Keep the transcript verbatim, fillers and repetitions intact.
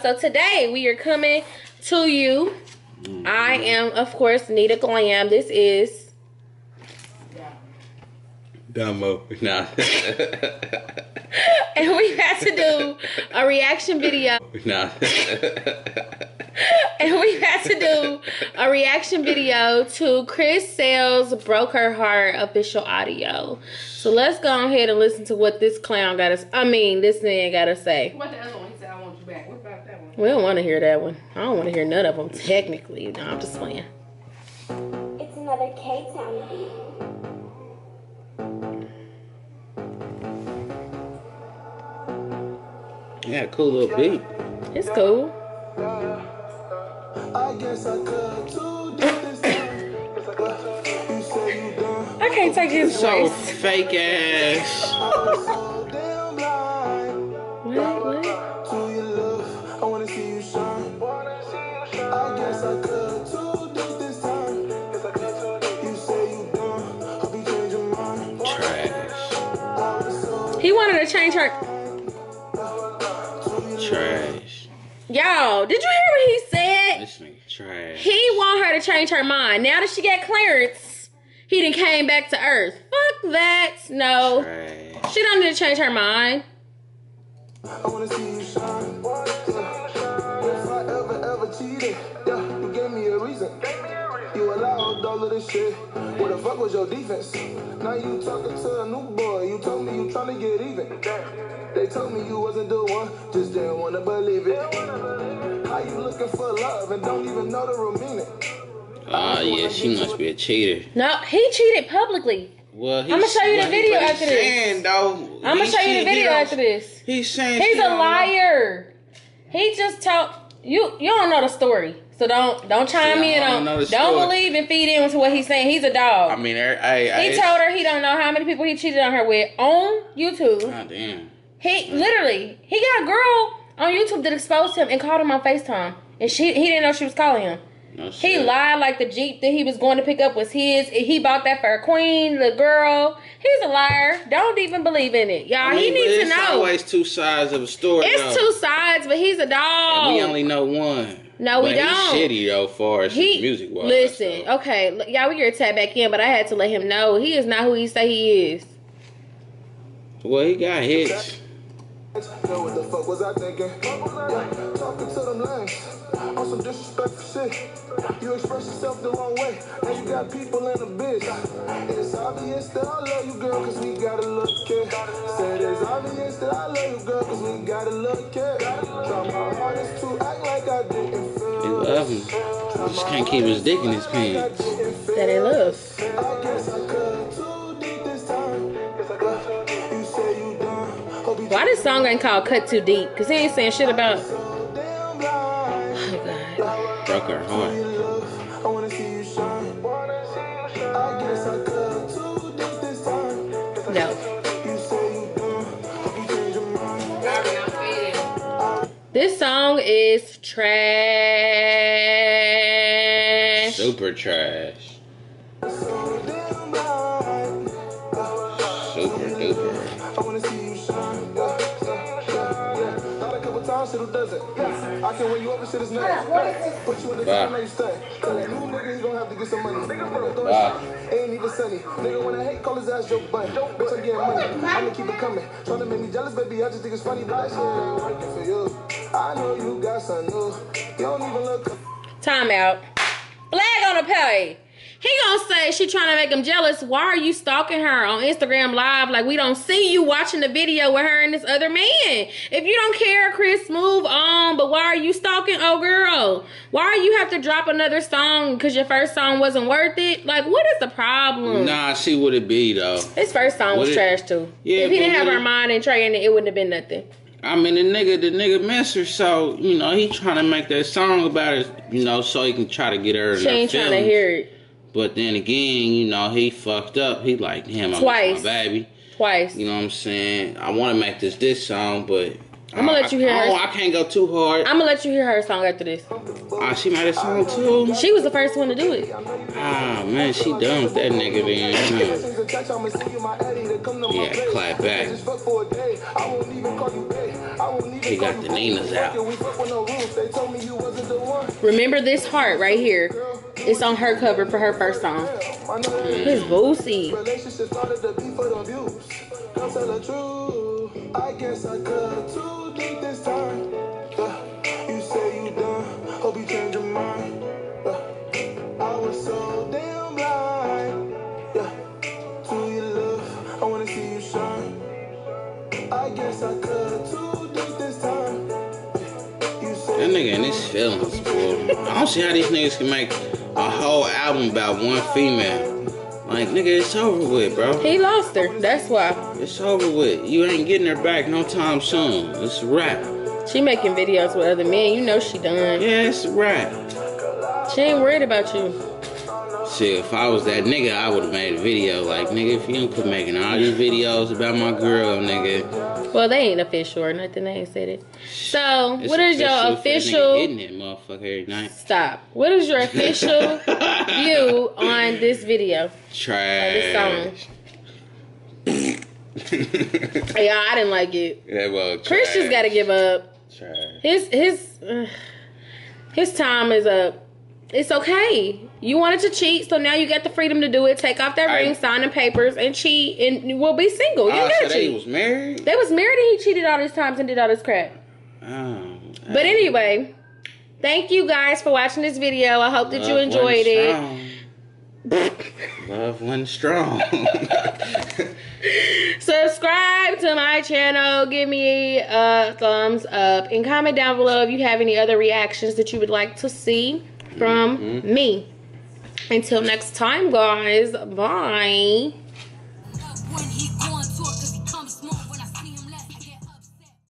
So today we are coming to you. Mm-hmm. I am, of course, NitaGlam. This is Dumbo. Nah. And we had to do a reaction video. Nah. And we had to do a reaction video to Chris Sail's Broke Her Heart official audio. So let's go ahead and listen to what this clown got us. I mean, this man got to say. What the other one? He said, I want you back. What about that one? We don't want to hear that one. I don't want to hear none of them, technically. No, I'm just playing. It's another K-Town beat. Yeah, cool little beat. It's cool. I guess I could too this time. You say you done. I can't take his So voice. fake ass. So damn blind. What? What? To your love, I wanna see you shine. I guess I could too this time. You say you done. Hope you change your mind. Trash. He wanted to change her. Trash. Yo, did you hear what he said? This nigga trash. He want her to change her mind. Now that she got clearance, he done came back to earth. Fuck that. No. Trash. She don't need to change her mind. I wanna see you shine. If I ever, ever cheated, yeah, you gave me a reason. You allowed all of this shit. What the fuck was your defense? Now you talking to a new boy. You told me you trying to get even. They told me you wasn't the one, just didn't want to believe it. How you looking for love and don't even know the real meaning? Ah, uh, yeah, she must be a cheater. No, he cheated publicly. Well, he's, I'm gonna show you the well, video he, after this. Saying, though, I'm gonna show you the video after this. He's saying He's she a don't liar. He just told you. You don't know the story, so don't don't chime See, in I on. don't know the Don't story. believe and feed into what he's saying. He's a dog. I mean, I, I, he told her he don't know how many people he cheated on her with on YouTube. God damn. He literally he got a girl on YouTube that exposed him and called him on FaceTime, and she he didn't know she was calling him. No He shit. lied like the Jeep that he was going to pick up was his. He bought that for a queen, the girl. He's a liar. Don't even believe in it, y'all. I mean, he needs to it's know. always two sides of a story. It's though. two sides, but he's a dog. And we only know one. No, we but don't. He's shitty though, far as He his music was. listen. So. Okay, look, y'all, we get tap back in, but I had to let him know he is not who he say he is. Well, he got hits. Know what the fuck was I thinking? Yeah, talking to them lanes on some disrespectful shit. You express yourself the wrong way, and you got people in the bitch. It's obvious that I love you, girl, cause we got a little kid. Said it's obvious that I love you, girl, cause we got a little kid. Try my hardest to act like I didn't feel. He love him. He just can't keep his dick in his pants. That they love. I guess I could too deep this time. You say you done. Why this song ain't called Cut Too Deep? Because he ain't saying shit about. Oh, God. Broke her heart. I wanna see you shine. I guess I could too deep this time. No. You say you done. Hope you change your mind. This song is trash. Super trash. Super duper. I wanna see you shine. Yeah, yeah, yeah, yeah. Not a couple times, shit'll does it. Yeah. I can win you over, shit is nice. Put you in the car, you stay. Tell that new nigga he gon' have to get some money. Nigga, throw Wow. it. Ain't even sunny. Nigga, when I hate, call his ass Joe Budden. Bitch, I'm getting money. I'ma keep it coming. Tryna make me jealous, baby. I just think it's funny, but that shit ain't working for you. I know you got some new. You don't even look. Time out. Flag on the pay. He gonna say she trying to make him jealous. Why are you stalking her on Instagram Live like we don't see you watching the video with her and this other man? If you don't care, Chris, move on. But why are you stalking oh girl? Why you have to drop another song because your first song wasn't worth it? Like, what is the problem? Nah, see what it be though. His first song was What it- trash too. Yeah, if he but didn't have what her it- mind and Trey in it, it wouldn't have been nothing. I mean, the nigga, the nigga miss her, so, you know, he trying to make that song about it, you know, so he can try to get her in She her ain't trying to feelings. hear it. But then again, you know, he fucked up. He like, damn, I'm Twice. my baby. Twice. You know what I'm saying? I want to make this this song, but I'm gonna let you hear I, her. Oh, I can't go too hard. I'm gonna let you hear her song after this. Ah, she made a song too. She was the first one to do it. Ah, man, she done with that nigga then. Hmm. Yeah, clap back. He got the Ninas out. Remember this heart right here. It's on her cover for her first song. Mm. His boosie. I guess I cut too deep this time. You say you done, hope you change your mind. I was so damn blind. To your love, I wanna see you shine. I guess I cut too deep this time. That nigga in his feelings, boy. I don't see how these niggas can make a whole album about one female. Like, nigga, it's over with, bro. He lost her. That's why. It's over with. You ain't getting her back no time soon. It's a wrap. She making videos with other men. You know she done. Yeah, it's a wrap. She ain't worried about you. Shit, if I was that nigga, I would have made a video. Like, nigga, if you don't quit making all these videos about my girl, nigga. Well, they ain't official or nothing. They ain't said it. So, It's what is your official... Hitting that motherfucker every night. Stop. What is your official view on this video? Trash. This song. Yeah, I didn't like it. Yeah, well, Chris just got to give up. Trash. His, his, uh, his time is up. It's okay. You wanted to cheat, so now you got the freedom to do it. Take off that I, ring, sign the papers, and cheat, and we'll be single. You oh, gotta so cheat. they was married? They was married, and he cheated all these times and did all this crap. Oh. But anyway, thank you guys for watching this video. I hope that Love you enjoyed it. Love one strong. Subscribe to my channel. Give me a thumbs up. And comment down below if you have any other reactions that you would like to see from mm-hmm. me. Until next time, guys. Bye.